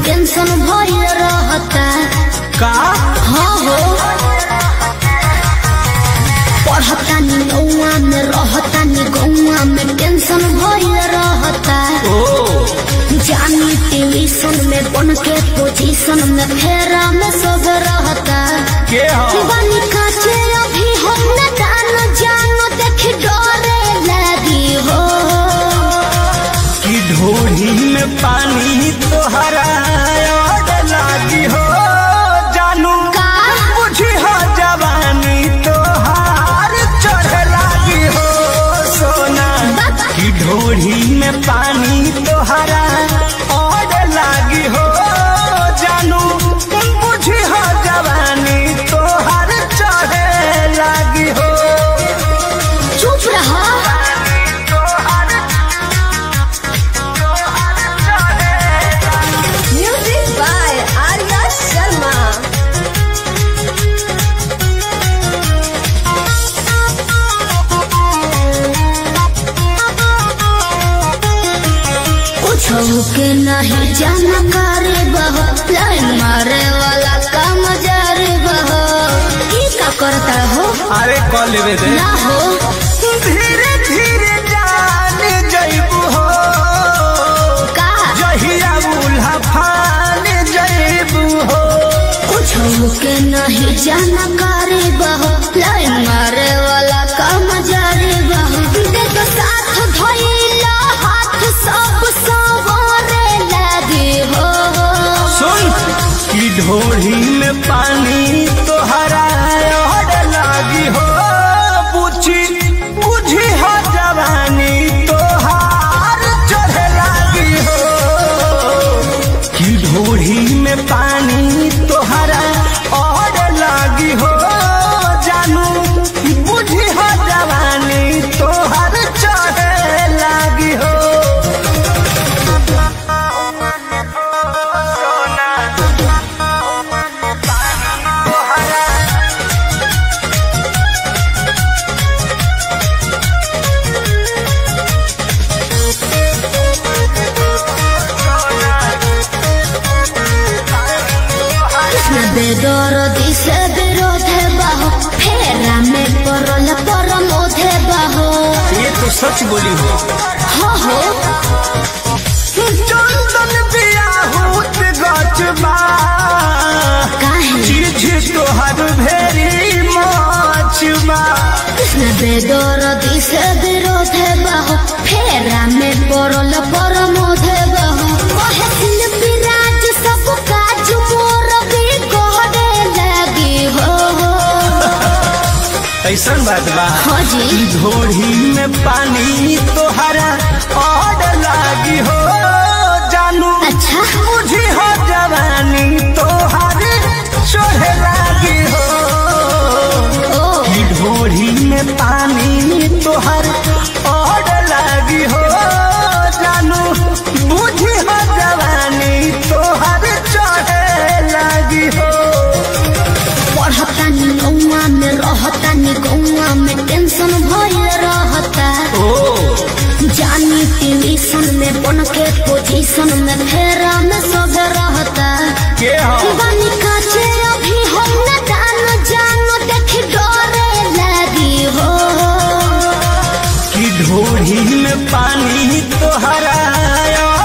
tension भइल रहता का हाँ हो पढ़ता नी नौआ में रहता नी गौआ में टेंशन भइल रहता जानी ट्यूशन में बन के पोजीशन में फेरा में सब रहता बनी काचे अभी हम न जानो देख डरे लगी हो कि ढोली में पानी तोहरा लागी हो जानू का बुझी हो जवानी तोहार चढ़ लागी हो सोना कि ढोली में पानी तोहरा लागी हो जानू बुझी हो जवानी तोहार चढ़े लागी हो चुप रहा म्यूजिक बाय आर्या शर्मा के नहीं जानकारी बहो लाइन मारे वाला काम जारी बहो का करता हो अरे कॉल लेवे दे ना हो धीरे धीरे जाने जइबू हो का जहिया उल्हा फाने जइबू हो कुछ के नहीं जानकारी बहो लाइन मारे वाला काम जारी बहो देखो साथ धइला हाथ सब सवारे लगी हो सुन कि ढोली में पानी तोहरा लागी हो बुझी हो जवानी तोहार चढ़े लागी हो कि ढोली में पानी तोहरा लागी हो जानू बुझी हो जवानी तोहार चढ़े लागी हो बेदर दिसे विरोध बाहो फेरा में परल परमोध बाहो ये तो सच बोली हो हो चंदन बियाहूत गचबा काहे चीज तोहर भेरी मचबा बेदर दिसे विरोध बाहो फेरा में परल परमोध बाहो कहे शिल्पी राज सब काज मोर भी कहने लगी हो ऐसा बात बा हाँ जी ढोली में पानी तोहरा लागी हो जानू अच्छा बुझी हो जवानी तोहर चढ़े लागी हो ढोली में पानी तोहर लागी हो जानू बुझी हो जवानी तोहर चढ़े लागी हो पढ़ता नी नौआ में रहता नी गौआ में टेंशन भइल रहता जानी ट्यूशन में बन के पोजीशन में फेरा में सब रहता बनी काचे अभी हम न जानो देख डरे लगी हो कि ढोली में पानी तोहरा